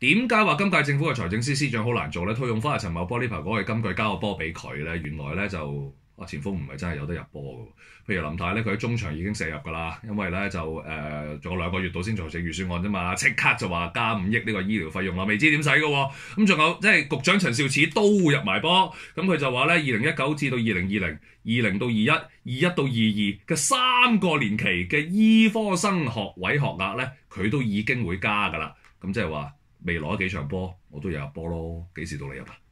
點解話今屆政府嘅財政司司長好難做咧？套用翻阿陳茂波呢排講嘅金句交個波俾佢咧，原來咧就前鋒唔係真係有得入波嘅。譬如林太咧，佢喺中場已經射入㗎啦，因為咧就仲有2個月到先財政預算案啫嘛，即刻就話加5億呢個醫療費用啦，未知點使嘅喎。咁仲有即係局長陳肇始都會入埋波，咁佢就話咧2019至到2020、20到21、21到22嘅3個年期嘅醫科生學位學額咧，佢都已經會加㗎啦。咁即係話未攞幾場波，我都有入波咯。幾時到你入啊？